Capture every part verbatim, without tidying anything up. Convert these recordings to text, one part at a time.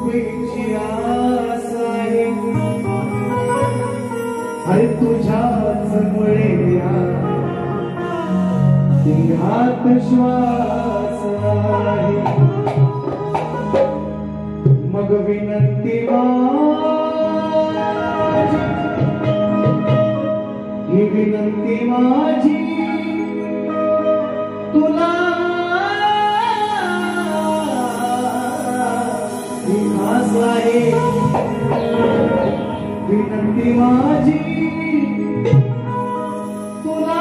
पृथ्वीची आस आहे अरे तुझ्याच मुळे देहात श्वास आहे मग विनंती माझी ही विनंती माझी तुला ही आस आहे विनंती माझी तुला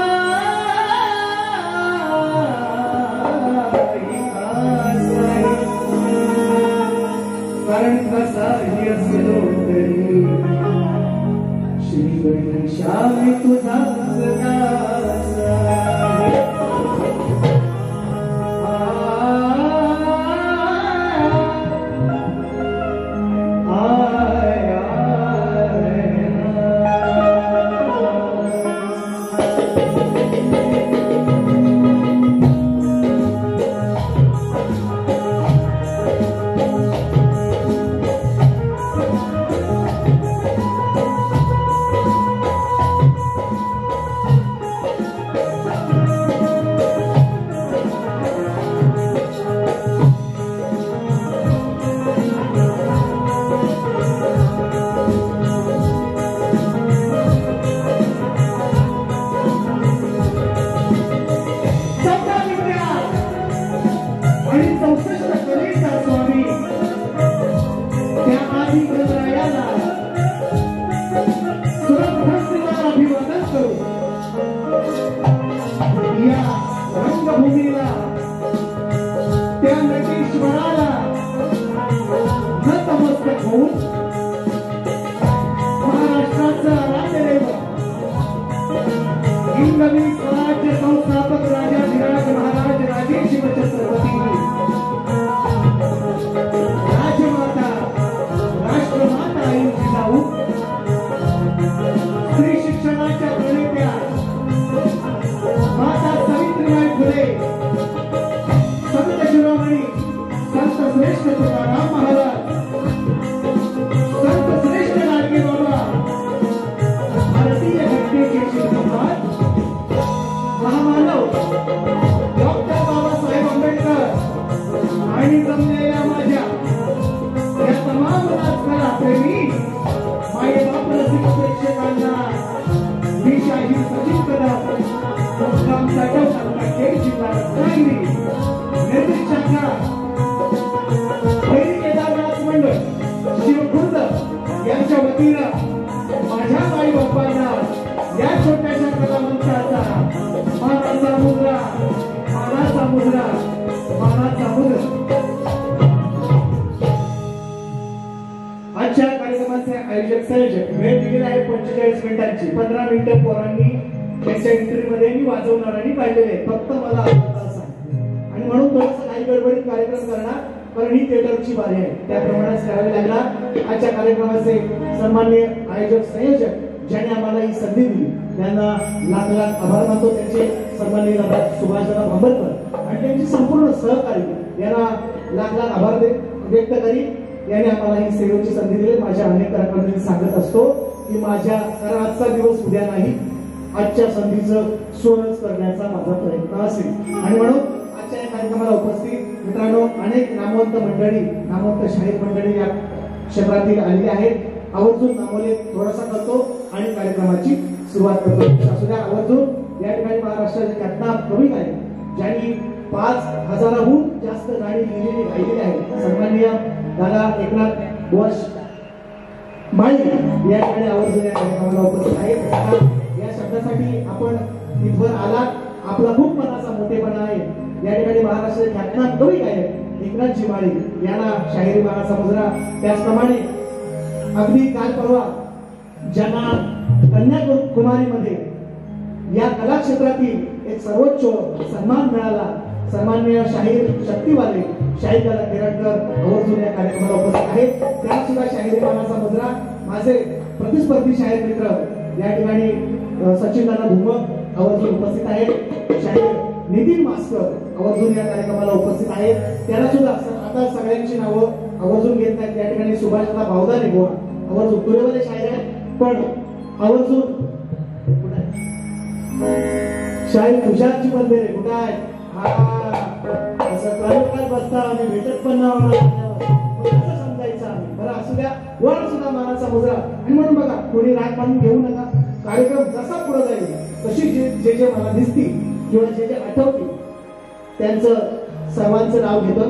ही आस आहे कारण कसाही असलो तरी श्री गणेशा मी तुझाच दास आहे रंगभूमीला त्या नटेश्वराला नतमस्तक होऊन महाराष्ट्राचा राजदैव हिंदवी स्वराज्य संस्थापक राजाधिराज महाराज राजे शिवछत्रपती राजमाता राष्ट्रमाता आईची जाऊ स्त्री शिक्षणाच्या प्रणेत्या माता सावित्रीबाई फुले संत शिरोमणी संत श्रेष्ठ तुकाराम महाराज संत श्रेष्ठ गाडगे बाबा भारतीय घटनेचे शिल्पकार महामानव डॉक्टर बाबासाहेब आंबेडकर आणि जमलेल्या माझ्या या तमाम राजकारण प्रेमी मायबाप रसिक प्रेक्षकांना मी शाहीर सचिन कदम मुक्काम साठव तालुका खेड जिल्हा रत्नागिरी नेतृत्व शाखा भैरी केदारनाथ मंडळ शिवखुर्द यांच्या वतीनं माझ्या आई बाप्पांना या छोट्याशा कलावंताचा मानाचा मुद्रा मानाचा मुद्रा मानाचा मुद्रा आजच्या कार्यक्रमाचे आयोजक संयोजक वेळ दिलेला आहे पंचेचाळीस मिनिटांची पंधरा मिनिटं पोरांनी त्यांच्या एंट्रीमध्ये मी वाजवणार आणि काढलेले फक्त मला आणि म्हणून थोडंसं काही गडबडीत कार्यक्रम करणार कारण ही थिएटरची बारी आहे त्याप्रमाणे करावे लागणार आजच्या कार्यक्रमाचे सन्माननीय आयोजक संयोजक ज्यांनी आम्हाला ही संधी दिली त्यांना लाख लाख आभार मानतो त्यांचे सन्माननीय सुभाषदादा भांबरकर आणि त्यांची संपूर्ण सहकारी यांना लाख लाख आभार व्यक्त करी यांनी आम्हाला ही सेवेची संधी दिली माझ्या अनेक कलाकारांनी सांगत असतो की माझ्या कारण आजचा दिवस उद्या नाही आजच्या संधीचं सोनच करण्याचा माझा प्रयत्न असेल आणि म्हणून आजच्या या कार्यक्रमाला उपस्थित मित्रांनो अनेक नामवंत मंडळी नामवंत शाहीर मंडळी या क्षेत्रातील आलेली आहेत आवर्जून नामोल्लेख थोडासा करतो आणि कार्यक्रमाची सुरुवात करतो असुद्या आवर्जून या ठिकाणी महाराष्ट्राचे ख्यातनाम कवी आहेत ज्यांनी पाच हजाराहून जास्त गाणी लिहिलेली गायलेली आहेत सन्माननीय दादा एकनाथ बोस माळी या ठिकाणी आवर्जून या कार्यक्रमाला उपस्थित आहेत या शब्दासाठी आपण इथवर आलात आपला खूप मनाचा मोठेपणा आहे या ठिकाणी महाराष्ट्राचे ख्यातनाम कवी गायक एकनाथजी माळी यांना शाहिरी मानाचा मुजरा त्याचप्रमाणे अगदी काल परवा ज्यांना कन्याकुमारीमध्ये या कला क्षेत्रातील एक सर्वोच्च सन्मान मिळाला सन्माननीय शाहीर शक्तीवाले शाहीर दादा केरळकर आवर्जून या कार्यक्रमाला उपस्थित आहेत त्यांना सुद्धा शाहिरी मानाचा मुजरा माझे प्रतिस्पर्धी शाहीर मित्र या ठिकाणी सचिन दादा धुमक आवर्जून उपस्थित आहेत शाहीर नितीन मास्कर आवर्जून या कार्यक्रमाला उपस्थित आहेत त्याला सुद्धा आता सगळ्यांची नावं आवर्जून घेत नाहीत. त्या ठिकाणी सुभाषला बावदा नाही गोवा आवर्जून तुरेवाले शायर आहेत पण आवर्जून शाहीर तुषारची बंदे रे कुठं आहे हा असं प्रायोगिक बसता आणि भेटत पण नाही कसं समजायचं आम्ही बरं असू द्या वर सुद्धा मानाचा मुजरा. आणि म्हणून बघा कोणी राग मानून घेऊ नका. कार्यक्रम जसा पुढे जाईल तशी जे जे जे मला दिसतील किंवा जे जे आठवतील त्यांचं सर्वांचं नाव घेतो.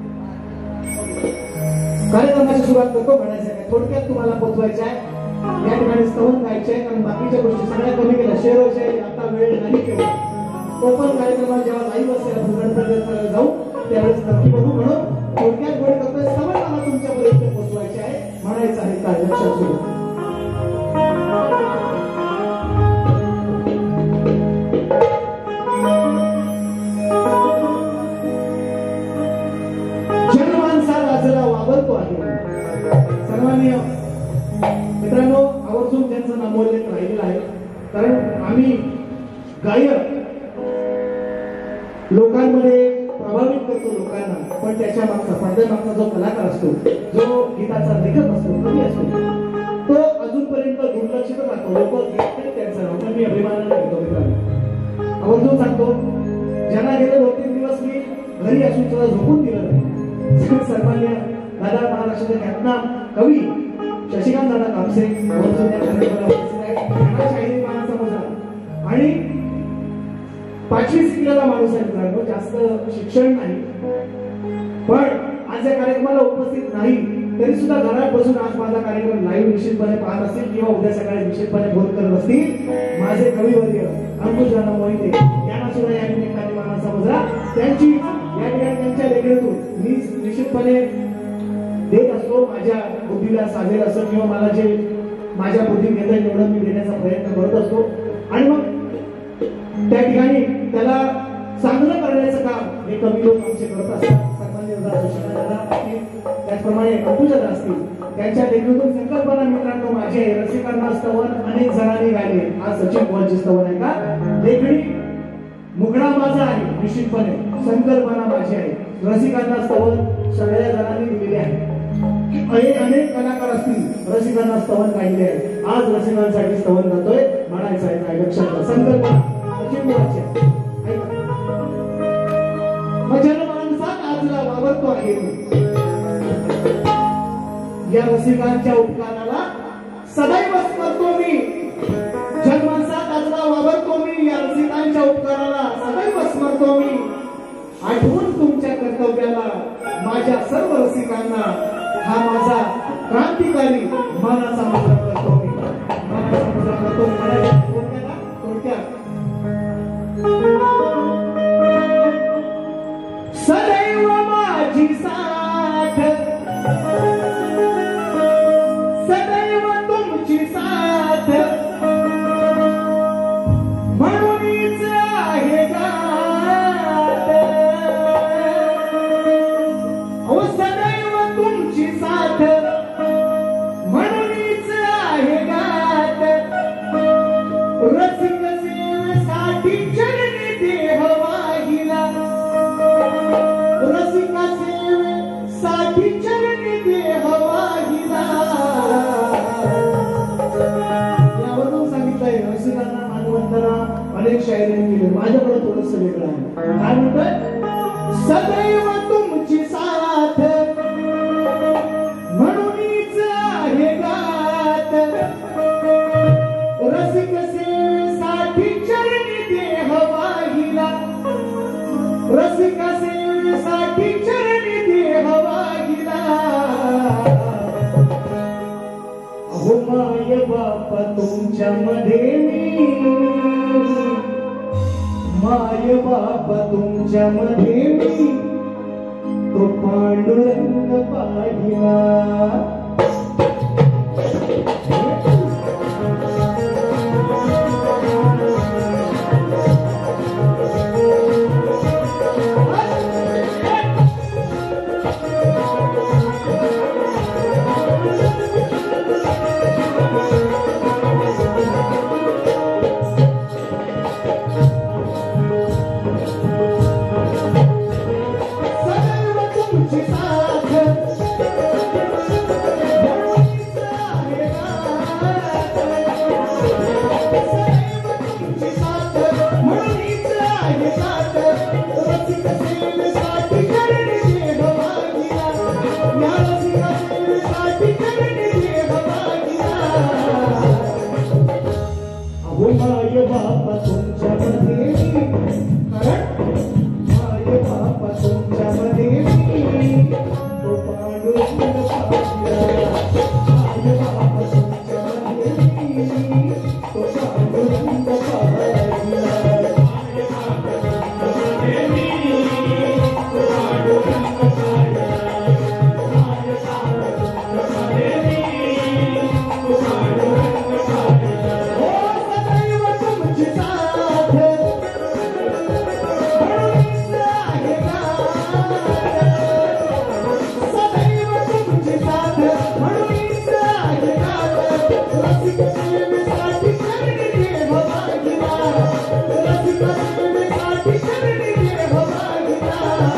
कार्यक्रमाची सुरुवात करतो. म्हणायचं काय थोडक्यात तुम्हाला पोचवायचं आहे. या ठिकाणी स्तवन गायचे आहे कारण बाकीच्या गोष्टी सगळ्या कमी केल्या. शेरोचे आता वेळ नाही केला. ओपन कार्यक्रमात जेव्हा लाईव्ह असेल जाऊ त्यावेळेस नक्की बघू. म्हणून थोडक्यात गोड करतोय. स्तवन मला तुमच्यापर्यंत पोचवायचे आहे. म्हणायचं आहे काय लक्षात सुरू. जनमानसा राजला वावरतो आहे. सर्वांनी मित्रांनो आवर्जून त्यांचं नामोल्लेख राहिलेलं आहे कारण आम्ही गायक लोकांमध्ये प्रभावित करतो लोकांना पण त्याच्या मागचा पडद्यामागचा जो कलाकार असतो जो गीताचा लेखक असतो कवी असतो तो अजूनपर्यंत दुर्लक्षित राहतो. लोक घेतात त्यांचं नाव पण मी अभिमानाने घेतो. मित्रांनो आवर्जून सांगतो ज्यांना गेले दोन तीन दिवस मी घरी असून सुद्धा झोपून दिलं नाही. सर्वांनी दादा महाराष्ट्राचे ख्यातनाम कवी शशिकांत दादा कापसे आणि पाचवी शिकलेला माणूस आहे मित्रांनो. जास्त शिक्षण नाही पण आज या कार्यक्रमाला उपस्थित नाही तरी सुद्धा घरात बसून आज माझा कार्यक्रम लाईव्ह निश्चितपणे पाहत असतील किंवा उद्या सकाळी निश्चितपणे बोल करत असतील. माझे कविवर्य अंकुश दादा मोहिते यांना सुद्धा या निमित्ताने मानाचा मुजरा. त्यांची या ठिकाणी त्यांच्या लेखनातून मी निश्चितपणे देत असतो. माझ्या बुद्धीला साधेल असं किंवा मला जे माझ्या बुद्धीत घेता येईल एवढं मी देण्याचा प्रयत्न करत असतो. आणि मग त्या ठिकाणी त्याला चांगलं करण्याचं काम हे कमी लोक आमचे करत असतात. त्याचप्रमाणे अंकुशदा असतील त्यांच्या लेखनातून संकल्पना मित्रांनो माझे रसिकांना स्तवन अनेक जणांनी गायले. आज सचिन पवारचे स्तवन आहे का लेखणी मुगडा माझा आहे निश्चितपणे संकल्पना माझी आहे. रसिकांना स्तवन सगळ्या जणांनी दिलेले आहे. अनेक कलाकार असतील रसिकांना स्तवन गायले आहे. आज रसिकांसाठी स्तवन गातोय. म्हणायचं आहे काय लक्षात संकल्पना सचिन पवारची जनमानसात आजला वावरतो आहे. या रसिकांच्या उपकाराला सदैव स्मरतो मी. जनमानसात आजला वावरतो मी. या रसिकांच्या उपकाराला सदैव स्मरतो मी. आठवून तुमच्या कर्तव्याला माझ्या सर्व रसिकांना हा माझा क्रांतिकारी मानाचा मुजरा करतो मी. मानाचा मुजरा करतो थोडक्यात सदैव माझी साथ सदैव तुमची साथ म्हणूनच आहे गात. ओ सदैव तुमची साथ म्हणूनच आहे गात. रसिक सेवेसाठी चरणी देह वाहिला. रसिका सेवेसाठी चरणी देह वाहिला. यावरून सांगितलंय रसिकांना मानवंतांना अनेक शायरांनी केले. माझ्याकडे थोडंसं वेगळं आहे. काय म्हणतोय सदैव तुमची साथ म्हणूनच आहे गात. रसिक सेवेसाठी चरणी देह वाहिला. रसिका सेवेसाठी चरणी देह वाहिला. अहो माय बाप तुमच्या मध्ये मी माय बाप तुमच्या मध्ये मी तो पांडुरंग पाहिला. तुमची साथ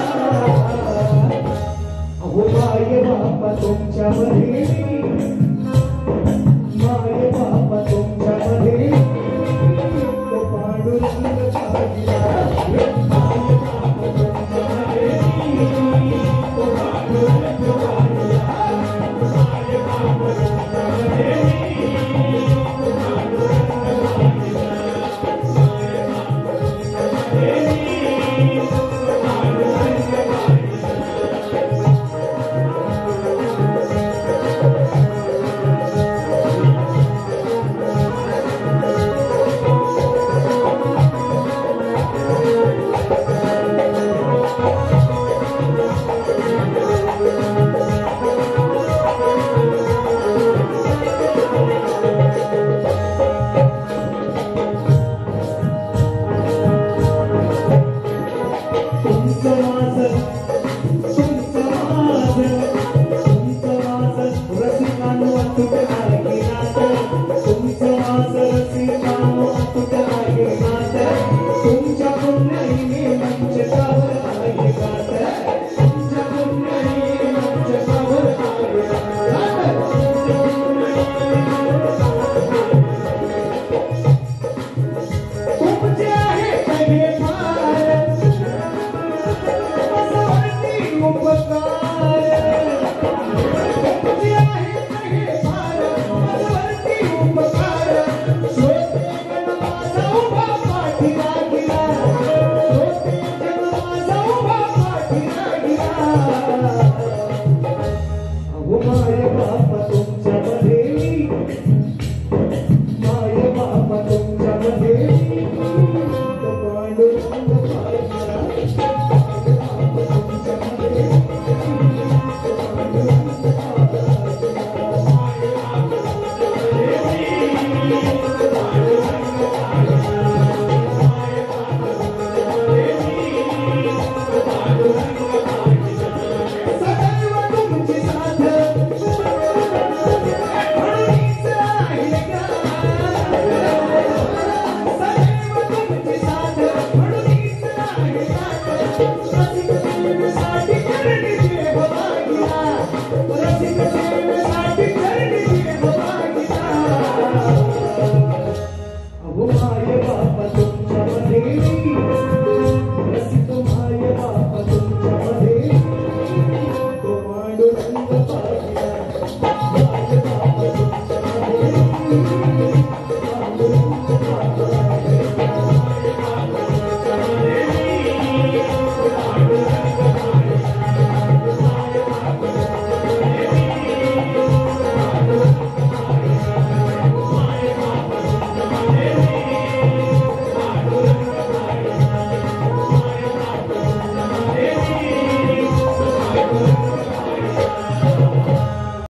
अहो माय बापा तुमच्यामध्ये माय बापा तुमच्यामध्ये तो पांडुरंग पाहिला माय बापा तुमच्यामध्ये तो पांडुरंग पाहिला माय बापा तुमच्यामध्ये तो पांडुरंग पाहिला माय बापा तुमच्यामध्ये तो पांडुरंग गिरा